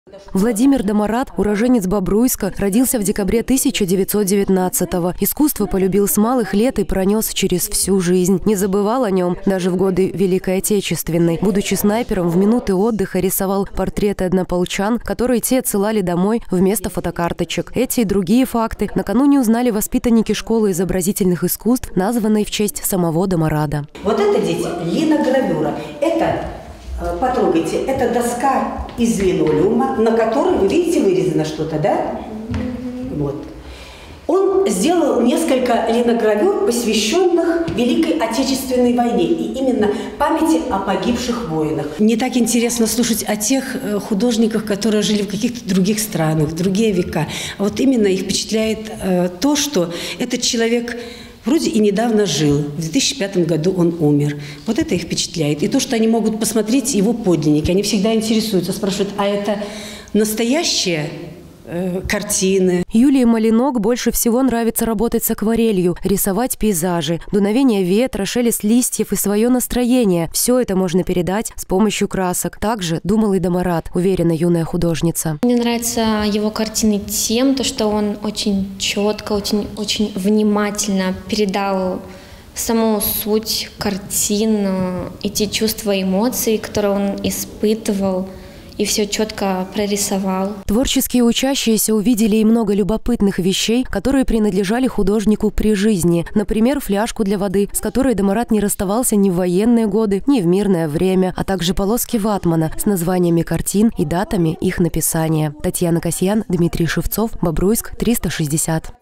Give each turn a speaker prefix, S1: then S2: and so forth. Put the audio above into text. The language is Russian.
S1: Владимир Домарат, уроженец Бобруйска, родился в декабре 1919-го. Искусство полюбил с малых лет и пронес через всю жизнь. Не забывал о нем даже в годы Великой Отечественной. Будучи снайпером, в минуты отдыха рисовал портреты однополчан, которые те отсылали домой вместо фотокарточек. Эти и другие факты накануне узнали воспитанники школы изобразительных искусств, названной в честь самого Домарада.
S2: Вот это, дети, линогравюра. Это... Потрогайте, это доска из линолеума, на которой, вы видите, вырезано что-то, да? Вот. Он сделал несколько линогравюр, посвященных Великой Отечественной войне и именно памяти о погибших воинах. Мне так интересно слушать о тех художниках, которые жили в каких-то других странах, в другие века. А вот именно их впечатляет то, что этот человек... Вроде и недавно жил. В 2005 году он умер. Вот это их впечатляет. И то, что они могут посмотреть его подлинники. Они всегда интересуются, спрашивают, а это настоящие картины?
S1: Юлии Малинок больше всего нравится работать с акварелью, рисовать пейзажи, дуновение ветра, шелест листьев и свое настроение. Все это можно передать с помощью красок. Так же думал и Домарат, уверена юная художница.
S3: Мне нравятся его картины тем, что он очень четко, очень внимательно передал саму суть картин, и те чувства и эмоции, которые он испытывал. И все четко прорисовал.
S1: Творческие учащиеся увидели и много любопытных вещей, которые принадлежали художнику при жизни. Например, фляжку для воды, с которой Домарат не расставался ни в военные годы, ни в мирное время, а также полоски ватмана с названиями картин и датами их написания. Татьяна Касьян, Дмитрий Шевцов, Бобруйск, 360.